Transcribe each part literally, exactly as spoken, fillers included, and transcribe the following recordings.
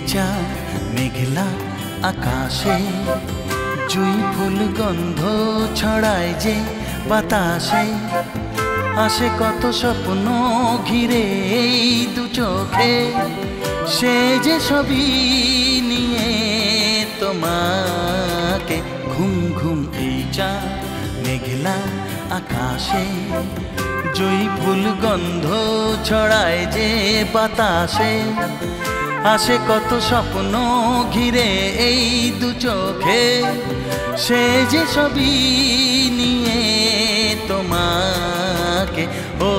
চাঁদ মেঘলা আকাশে জুঁই ফুল গন্ধ ছড়ায় যে বাতাসে আসে কত স্বপ্ন ঘিরে এই দু চোখে সে যে ছবি নিয়ে তোমাকে ঘুম ঘুম এই চাঁদ মেঘলা আকাশে জুঁই ফুল গন্ধ ছড়ায় যে বাতাসে আসে কত স্বপ্ন ঘিরে এই দু চোখে সে যে ছবি নিয়ে তোমাকে ও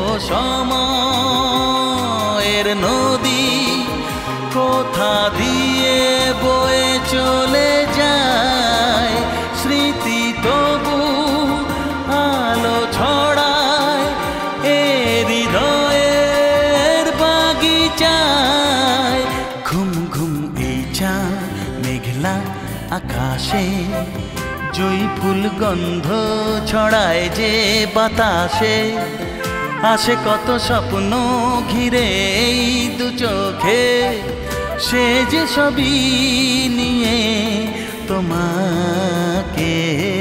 সময়ের নদী কোথা দিয়ে বয়ে চলে যায় স্মৃতি তবু আলো ছড়ায় এ হৃদয়ের বাগিচায় ঘুম ঘুম এই চাঁদ মেঘলা আকাশে জুঁই ফুল গন্ধ ছড়ায় যে বাতাসে আসে কত স্বপ্ন ঘিরে এই দু চোখে সে যে ছবি নিয়ে তোমাকে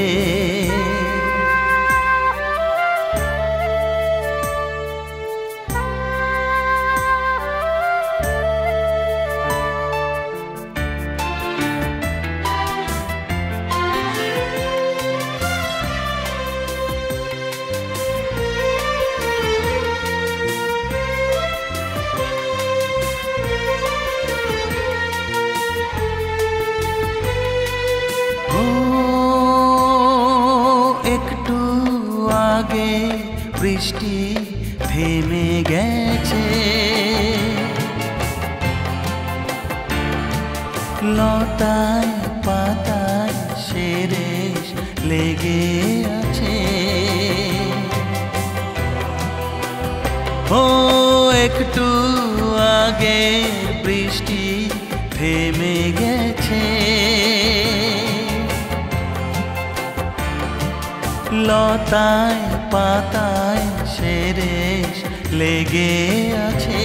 আগে বৃষ্টি থেমে গেছে লতায় পাতায় শেরেশ লেগে আছে ও একটু আগে বৃষ্টি থেমে গেছে লতায় পাতায় শেরেশ লেগে আছে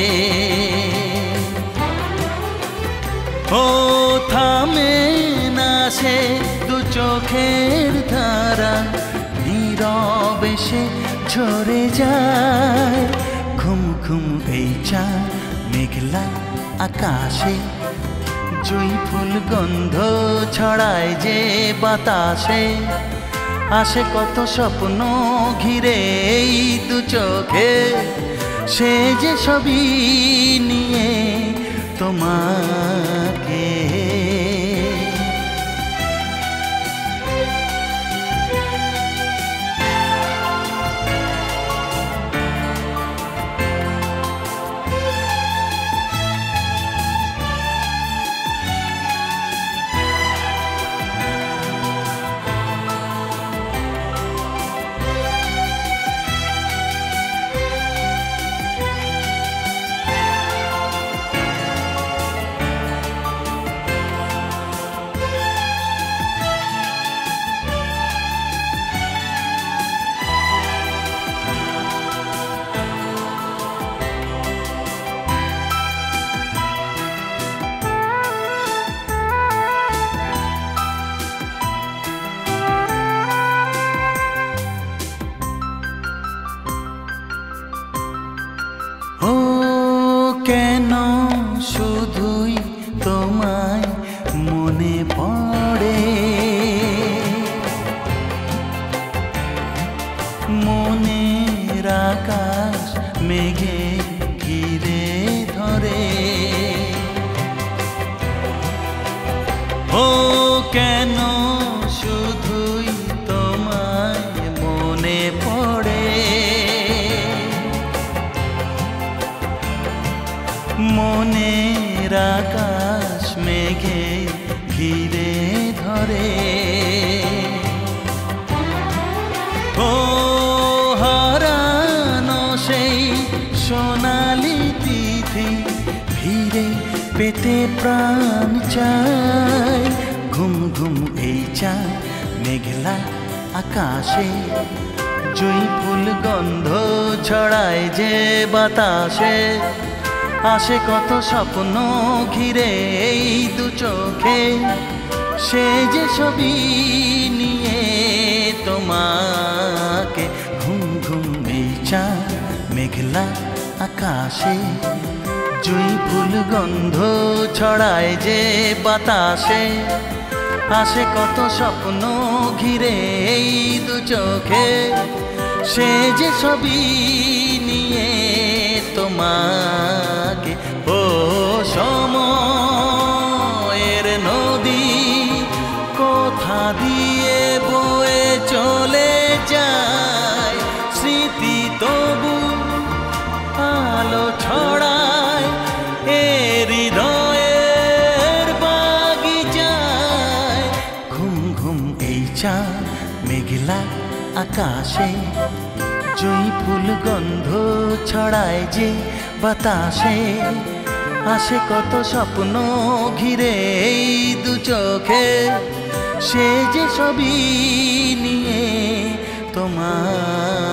ও থামে না সে দু চোখের ধারা নীরবে সে ঝরে যায় ঘুম ঘুম এই চাঁদ মেঘলা আকাশে জুঁই ফুল গন্ধ ছড়ায় যে বাতাসে আসে কত স্বপ্ন ঘিরে এই দু চোখে সে যে ছবি নিয়ে তোমাকে কেন শুধুই তোমায় মনে পড়ে মনের আকাশ মেঘে ঘিরে ধরে ও কেন শুধুই তোমায় মনে পড়ে মনের আকাশ মেঘে ঘিরে ধরে ও হারানো সেই সোনালি তিথি ফিরে পেতে প্রাণ চায় ঘুম ঘুম এই চাঁদ মেঘলা আকাশে জুঁই ফুল গন্ধ ছড়ায় যে বাতাসে আসে কত স্বপ্ন ঘিরে এই দু চোখে, সে যে ছবি নিয়ে তোমাকে। ঘুম ঘুম এই চাঁদ মেঘলা আকাশে, জুঁই ফুল গন্ধ ছড়ায় যে বাতাসে। আসে কত স্বপ্ন ঘিরে এই দু চোখে, সে যে ছবি নিয়ে তোমাকে। ও সময়ের নদী কোথা দিয়ে বয়ে চলে যায়, স্মৃতি তবু আলো ছড়ায় এ হৃদয়ের বাগিচায়। ঘুম ঘুম এই চাঁদ মেঘলা আকাশে, জুঁই ফুল গন্ধ ছড়ায় যে বাতাসে। আসে কত স্বপ্ন ঘিরে এই দু চোখে, সে যে ছবি নিয়ে তোমার।